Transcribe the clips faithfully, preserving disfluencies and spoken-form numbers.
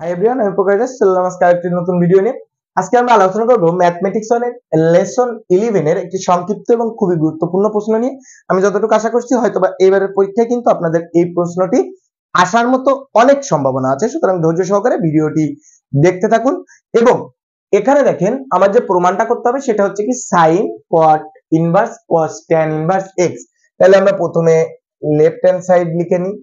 Hi everyone, আমি প্রকাশ চলে নমস্কার একটি নতুন ভিডিও নিয়ে। আজকে আমরা আলোচনা করব ম্যাথমেটিক্স এর লেসন ইলেভেন এর একটি সংক্ষিপ্ত এবং খুবই গুরুত্বপূর্ণ প্রশ্ন নিয়ে। আমি যতটুকু আশা করছি হয়তোবা এবারের পরীক্ষায় কিন্তু আপনাদের এই প্রশ্নটি আসার মতো অনেক সম্ভাবনা আছে, সুতরাং ধৈর্য সহকারে ভিডিওটি দেখতে থাকুন। এবং এখানে দেখেন আমার যে প্রমাণটা করতে হবে সেটা হচ্ছে কি sin cot inverse cos tan inverse x। তাহলে আমরা প্রথমে লেফট হ্যান্ড সাইড লিখে নিই,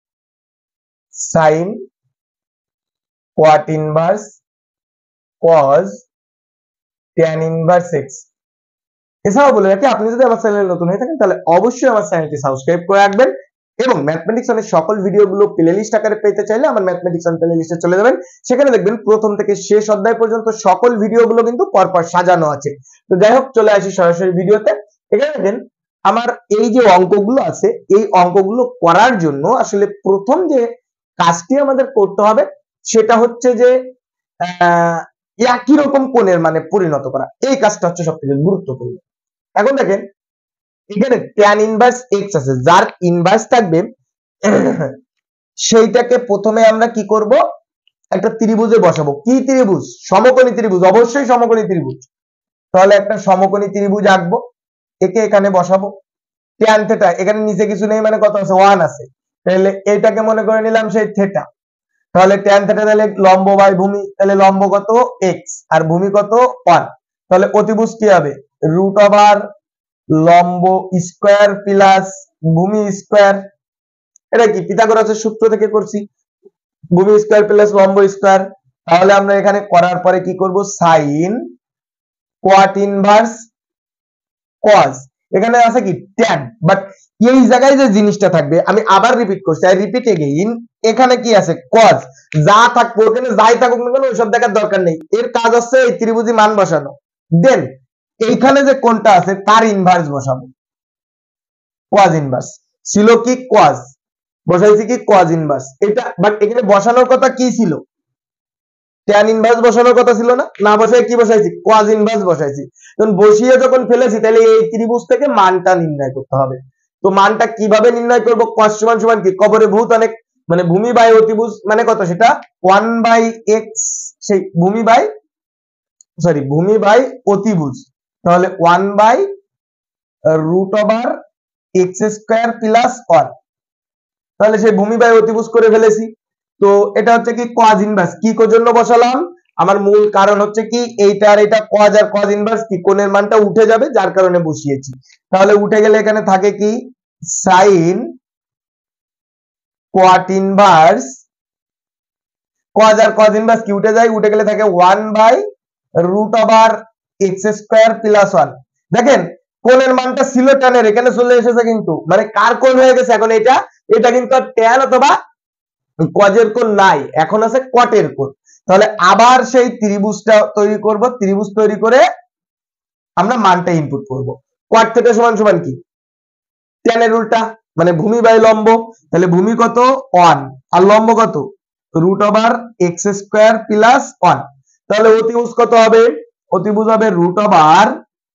sin cot inverse cos tan inverse x। এছাড়াও বলে রাখি, আপনি যদি আমার চ্যানেলে নতুন হয়ে থাকেন তাহলে অবশ্যই আমার চ্যানেলটি সাবস্ক্রাইব করে রাখবেন এবং ম্যাথমেটিক্স এর সকল ভিডিওগুলো প্লেলিস্ট আকারে পেতে চাইলে আমার ম্যাথমেটিক্স এর প্লেলিস্টে চলে যাবেন। সেখানে দেখবেন প্রথম থেকে শেষ অধ্যায় পর্যন্ত সকল ভিডিওগুলো কিন্তু পরপর সাজানো আছে। তো যাই হোক, চলে আসি সরাসরি ভিডিওতে। এখানে দেখেন আমার এই যে অঙ্কগুলো আছে, এই অঙ্কগুলো করার জন্য আসলে প্রথম যে কাজটি আমাদের করতে হবে সেটা হচ্ছে যে একই রকম কোণের মানে পরিণত করা। এই কাজটা হচ্ছে সবথেকে গুরুত্বপূর্ণ। এখন দেখেন এখানে tan ইনভার্স x আছে, যার ইনভার্স থাকবে সেইটাকে প্রথমে আমরা কি করব, একটা ত্রিভুজে বসাবো। কি ত্রিভুজ? সমকোণী ত্রিভুজ, অবশ্যই সমকোণী ত্রিভুজ। তাহলে একটা সমকোণী ত্রিভুজ আঁকবো, একে এখানে বসাবো। tan থিটা, এখানে নিচে কিছু নেই মানে কত আছে? ওয়ান আছে। তাহলে এটাকে মনে করে নিলাম সেই থিটা। তাহলে tan থিটা তাহলে লম্ব বাই ভূমি, তাহলে লম্ব কত? x আর ভূমি কত? ওয়ান। তাহলে অতিভুজ কি হবে? রুট ওভার লম্ব স্কয়ার প্লাস ভূমি স্কয়ার। এটা কি পিথাগোরাসের সূত্র থেকে করছি, ভূমি স্কয়ার প্লাস লম্ব স্কয়ার। তাহলে আমরা এখানে করার পরে কি করব? sin cot ইনভার্স cos, এখানে আছে কি tan, বাট এই জায়গায় যে জিনিসটা থাকবে, আমি আবার রিপিট করছি, আই রিপিট এগেইন, এখানে কি আছে? cos। যা থাকবে ওখানে যাই থাকুক না কেন ওইসব দেখার দরকার নেই, এর কাজ হচ্ছে এই ত্রিভুজে মান বসানো। দেন এইখানে যে কোণটা আছে তার ইনভার্স বসাবো, cos ইনভার্স। ছিল কি cos, বসাইছি কি cos ইনভার্স এটা, বাট এখানে বসানোর কথা কি ছিল? tan ইনভার্স বসানোর কথা ছিল না? না বসাই কি বসাইছি? cos ইনভার্স বসাইছি। তখন বসিয়ে যখন ফেলেছি তাহলে এই ত্রিভুজ থেকে মানটা নির্ণয় করতে হবে। তো মানটা কিভাবে নির্ণয় করব? cos সমান সমান কি? কবরে ভূত অনেক মানে ভূমি বাই অতিভুজ মানে কত? সেটা ওয়ান বাই x, সেই ভূমি বাই সরি ভূমি বাই অতিভুজ। তাহলে one by root over x square plus one. তাহলে সেই ভূমি বাই অতিভুজ করে ফেলেছি। তো এটা হচ্ছে কি cos ইনভার্স। কি কোর জন্য বসালাম? আমার মূল কারণ হচ্ছে কি এইটা আর এটা cos আর cos ইনভার্স কি কোণের মানটা উঠে যাবে, যার কারণে বসিয়েছি। তাহলে উঠে গেলে এখানে থাকে কি sin cot ইনভার্স, cos আর cos ইনভার্স কি উঠে যায়, উঠে গেলে থাকে one by root over x square plus one. দেখেন কোণের মানটা ছিল tan এর, এখানে চলে এসেছে কিন্তু মানে কার কোণ হয়ে গেছে এখন এটা? এটা কিন্তু tan অথবা cos এর কোণ নাই, এখন আছে cot এর কোণ। তাহলে আবার সেই ত্রিভুজটা তৈরি করব, ত্রিভুজ তৈরি করে আমরা মানটা ইনপুট করব। cot থিটা সমান সমান কি? tan এর উল্টা মানে ভূমি বাই লম্ব। তাহলে ভূমি কত? ওয়ান আর লম্ব কত? Root over x square plus one. তাহলে অতিভুজ কত হবে? অতিভুজ হবে root over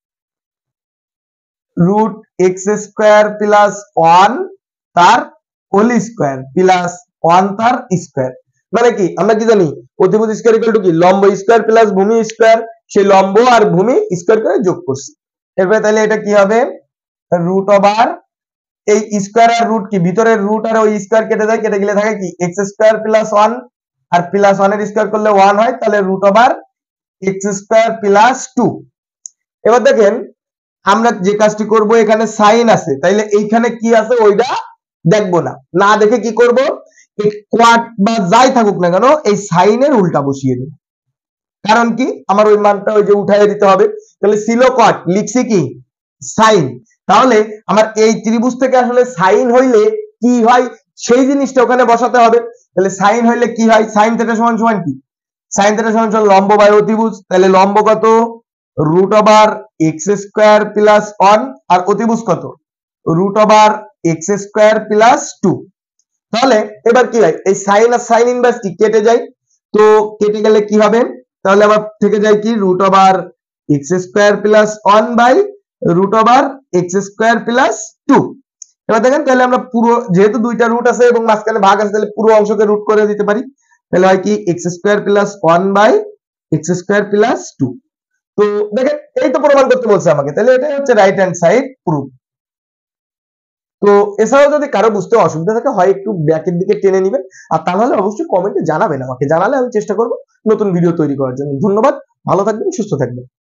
root x square plus one তার হোল স্কয়ার প্লাস ওয়ান তার স্কয়ার। মানে কি আমরা কি জানি? অতিভুজ স্কয়ার ইকুয়াল টু কি? লম্ব স্কয়ার প্লাস ভূমি স্কয়ার। সেই লম্ব আর ভূমি স্কয়ার করে যোগ করছি। এরপরে তাহলে এটা কি হবে? রুট ওভার এই স্কয়ার আর রুট কি ভিতরের রুট আর ওই স্কয়ার কেটে যায়, কেটে গেলে থাকে কি এক্স স্কয়ার প্লাস ওয়ান আর প্লাস ওয়ান এর স্কয়ার করলে ওয়ান হয়, তাহলে root over x square plus two. এবার দেখেন আমরা যে কাজটি করব, এখানে সাইন আছে, তাইলে এইখানে কি আছে ওইটা দেখবো না, না দেখে কি করব? এই কোয়াট বা যাই থাকুক না কেন এই সাইনের উল্টা বসিয়ে দেব। কারণ কি আমার ওই মানটা ওই যে উঠাইয়ে দিতে হবে। তাহলে ছিল কট, লিখছি কি সাইন। তাহলে আমার এই ত্রিভুজ থেকে আসলে সাইন হইলে কি হয় সেই জিনিসটা ওখানে বসাতে হবে। তাহলে সাইন হইলে কি হয়? সাইন থিটা সমান সমান কি? সাইন থিটা সমান সমান লম্ব বাই অতিভুজ। তাহলে লম্ব কত? Root over x square plus one আর অতিভুজ কত? Root over x square plus two. তাহলে এবার কি হয়? এই সাইন আর সাইন ইনভার্স কি কেটে যায়, তো কেটে গেলে কি হবে? তাহলে আবার থেকে যায় কি root over x square plus one by root over x square plus two. এবার দেখেন তাহলে আমরা পুরো যেহেতু দুইটা রুট আছে এবং মাঝখানে ভাগ আছে তাহলে পুরো অংশকে রুট করে দিতে পারি। তাহলে হয় কি x square plus one by x square plus two. তো দেখেন এই তো প্রমাণ করতে বলছে আমাকে, তাহলে এটাই হচ্ছে রাইট হ্যান্ড সাইড প্রুফ। তো এছাড়াও যদি কারো বুঝতে অসুবিধা থাকে হয় একটু ব্যাকের দিকে টেনে নিবেন, আর তা নাহলে অবশ্যই কমেন্টে জানাবেন, আমাকে জানালে আমি চেষ্টা করব নতুন ভিডিও তৈরি করার জন্য। ধন্যবাদ, ভালো থাকবেন, সুস্থ থাকবেন।